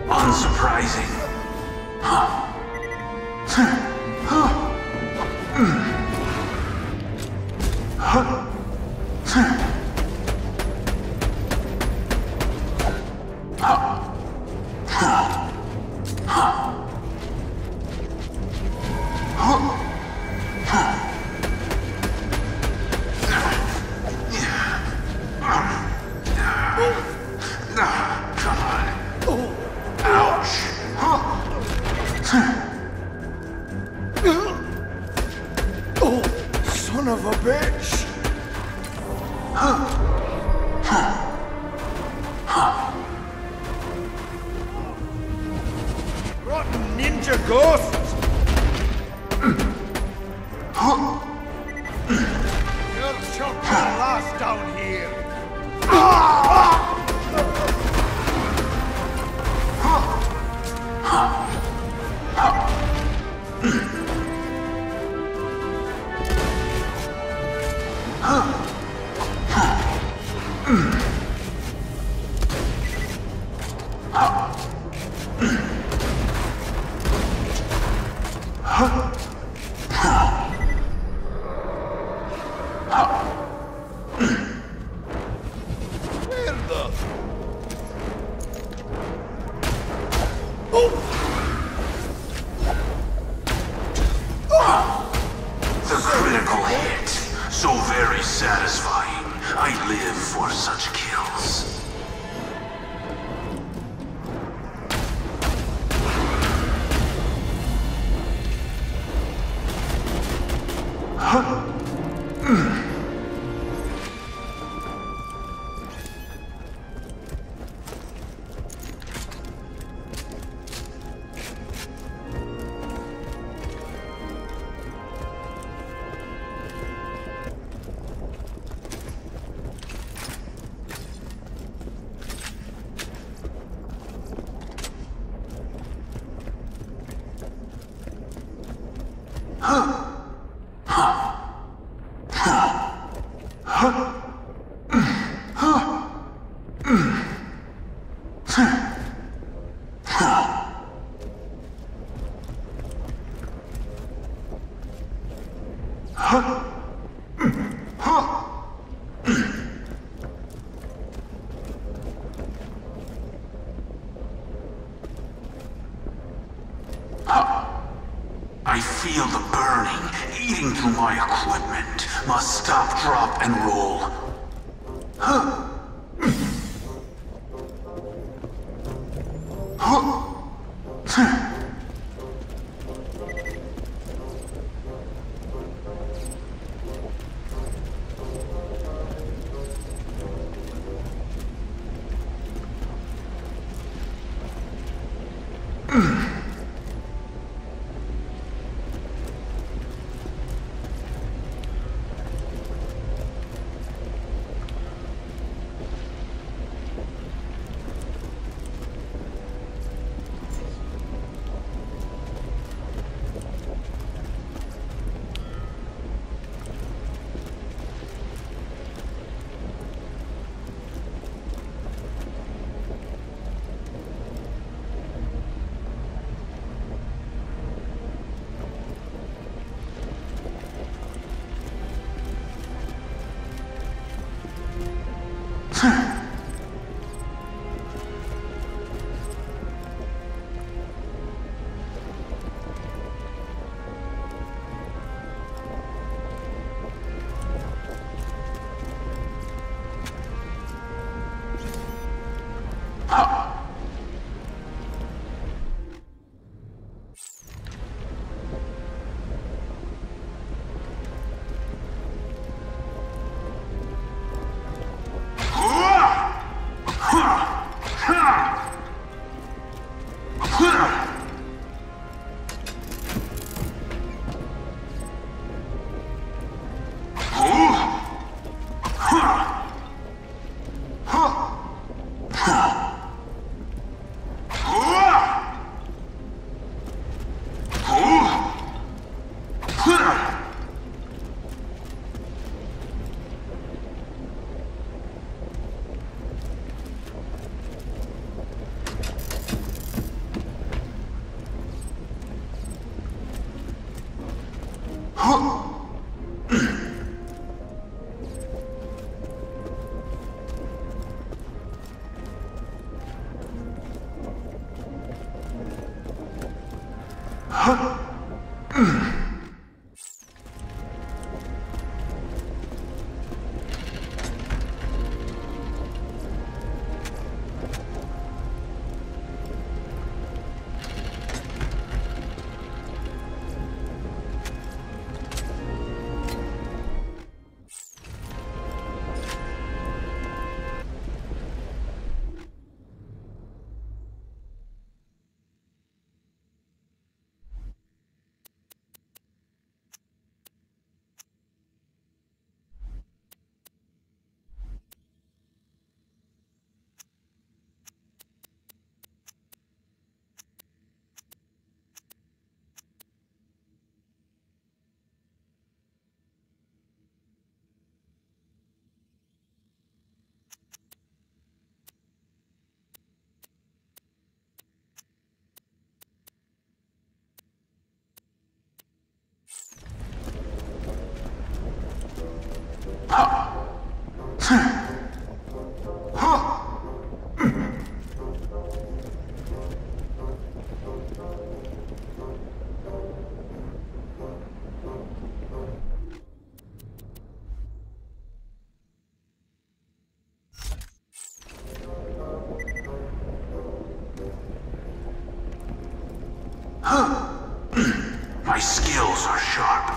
Unsurprising. Huh. Son of a bitch! Rotten ninja ghosts! You'll choke your last down here! The critical hit. So very satisfying. I live for such kills. I feel the burning eating through my equipment. Must stop, drop, and roll. My skills are sharp.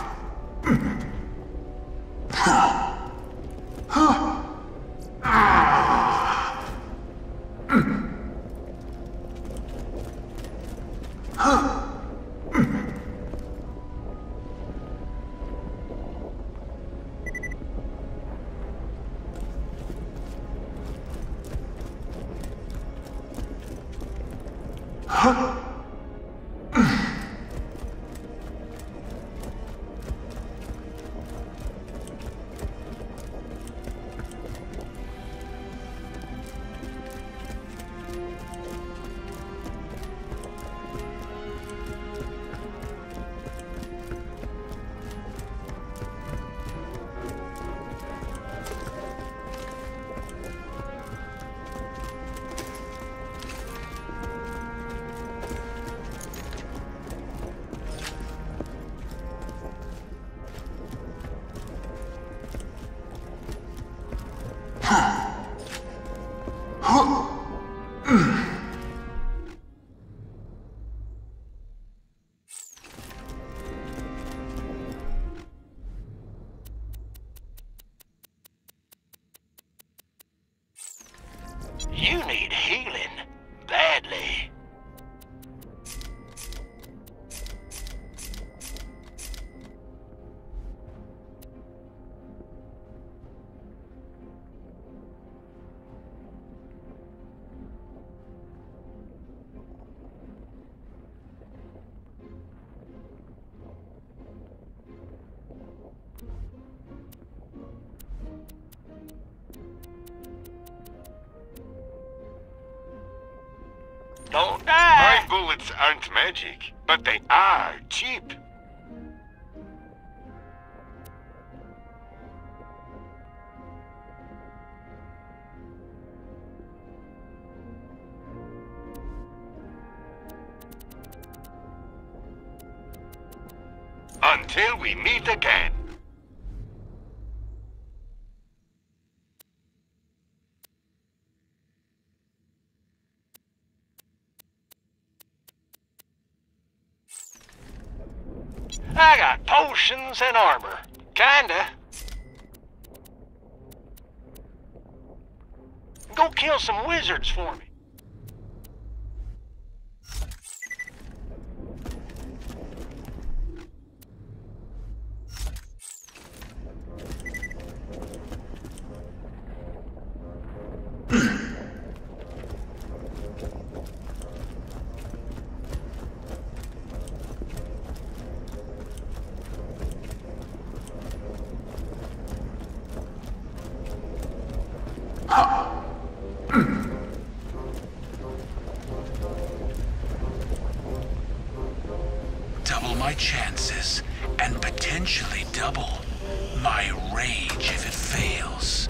You need healing badly. Don't die! My bullets aren't magic, but they are cheap. Until we meet again. I got potions and armor. Kinda. Go kill some wizards for me. Double my chances. and potentially double my rage if it fails.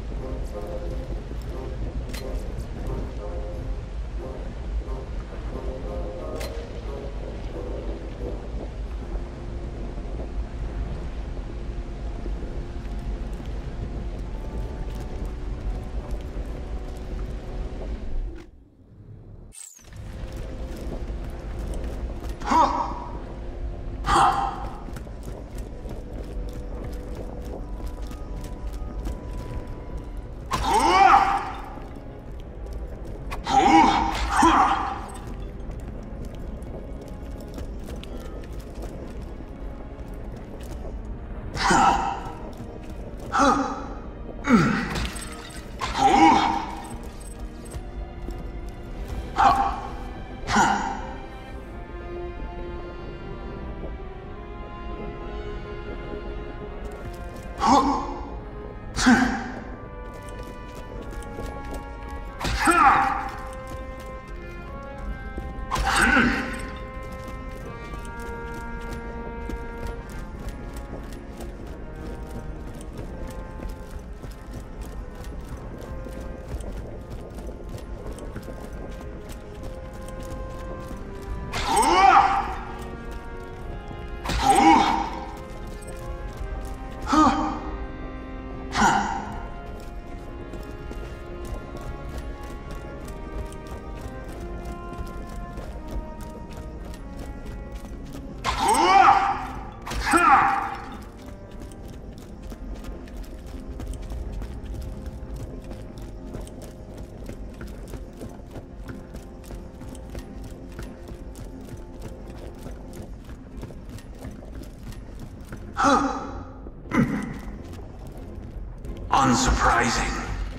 Unsurprising.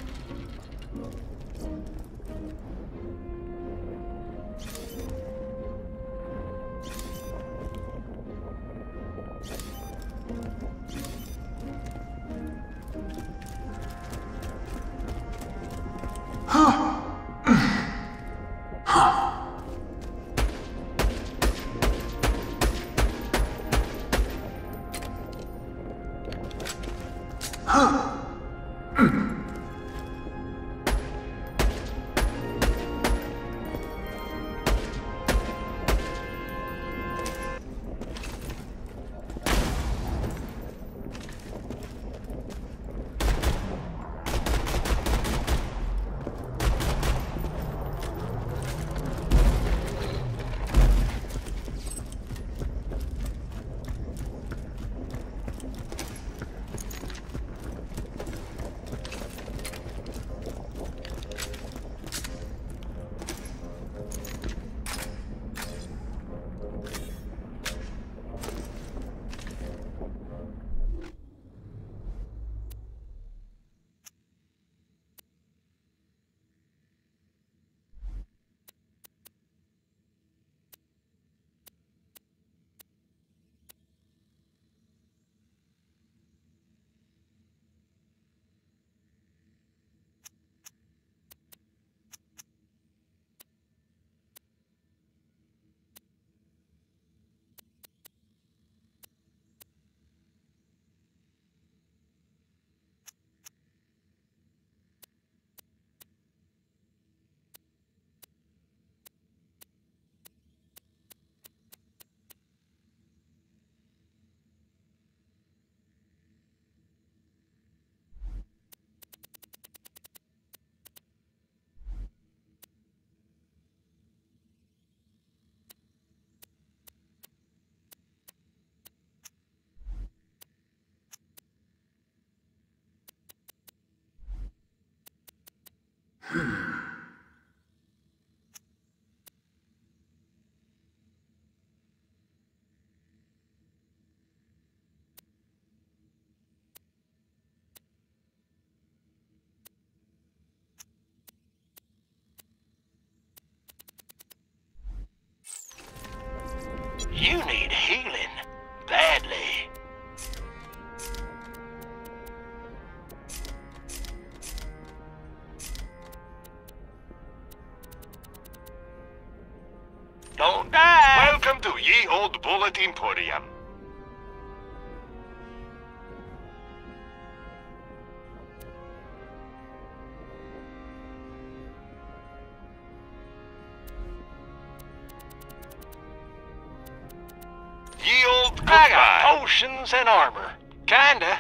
You need healing. Badly. Don't die! Welcome to Ye Old Bullet Emporium. potions and armor. Kinda.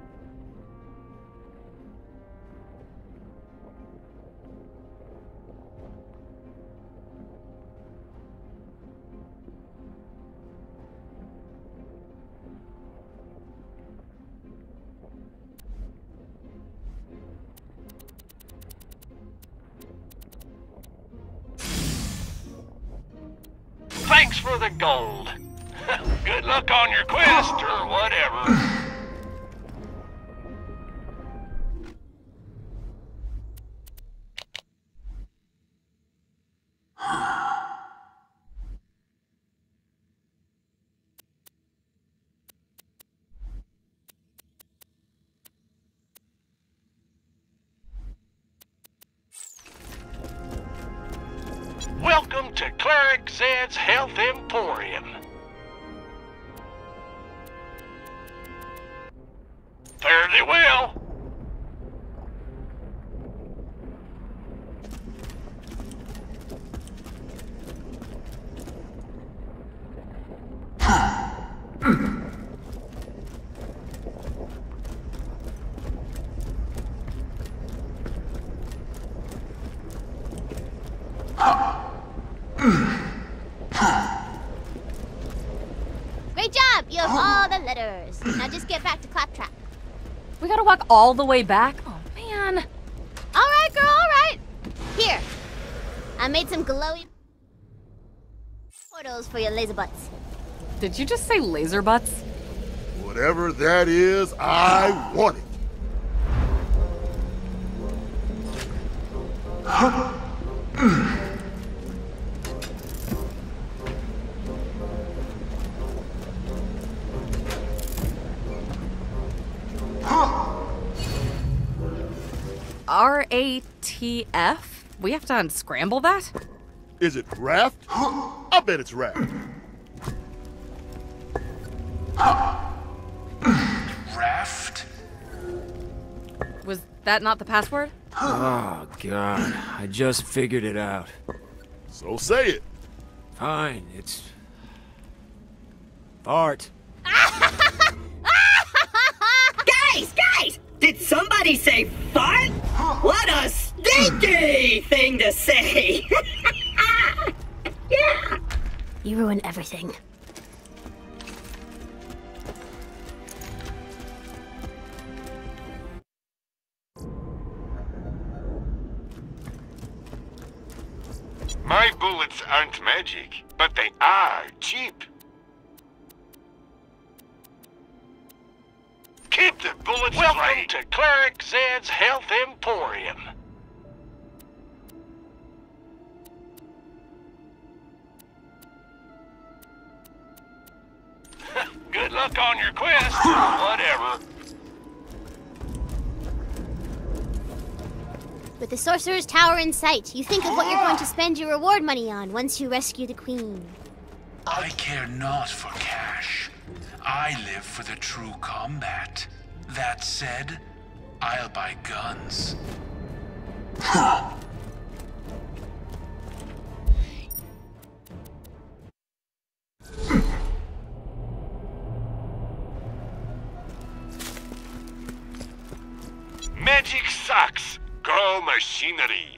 Thanks for the gold. Good luck on your quest or whatever. Welcome to Cleric Zed's Health Emporium. Fare thee well. Great job! You have all the letters. Now just get back to Claptrap. We gotta walk all the way back? Oh, man. All right, girl, all right. Here. I made some glowy portals for your laser butts. Did you just say laser butts? Whatever that is, I want it. RATF? We have to unscramble that? Is it raft? I bet it's raft. Raft? Was that not the password? Oh, God. I just figured it out. So say it. Fine, it's... Fart. Guys! Did somebody say fart? What a stinky thing to say! Yeah. You ruin everything. My bullets aren't magic, but they are cheap. Keep the bullets Welcome straight. to Cleric Zed's Health Emporium. Good luck on your quest or whatever. With the Sorcerer's Tower in sight, you think of what you're going to spend your reward money on once you rescue the Queen. I care not for cash. I live for the true combat. That said, I'll buy guns. Magic sucks. Go machinery.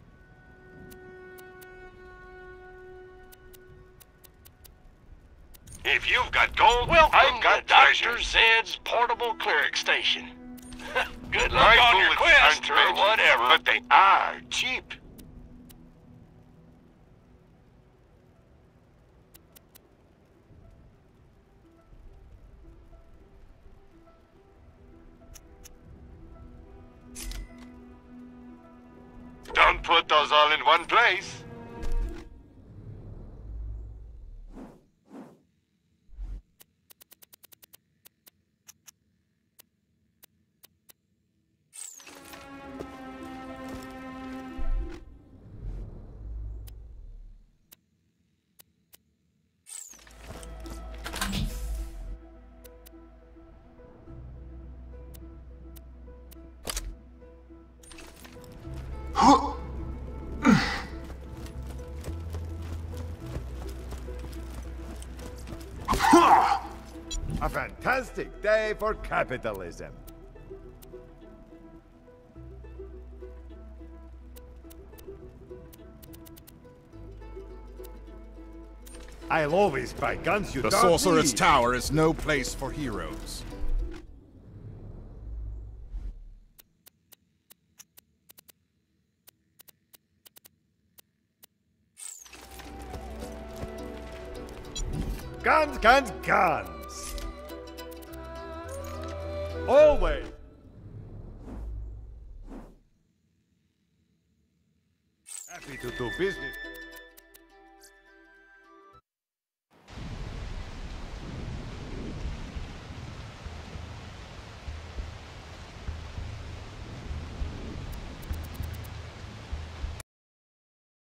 If you've got gold, Welcome I've got to Dr. treasures. Zed's portable cleric station. Good luck My on your bullets quest aren't or magic, whatever. but they are cheap. Don't put those all in one place. A fantastic day for capitalism. I'll always buy guns you The don't Sorcerer's need. Tower is no place for heroes. Guns, guns, guns! Always! Happy to do business.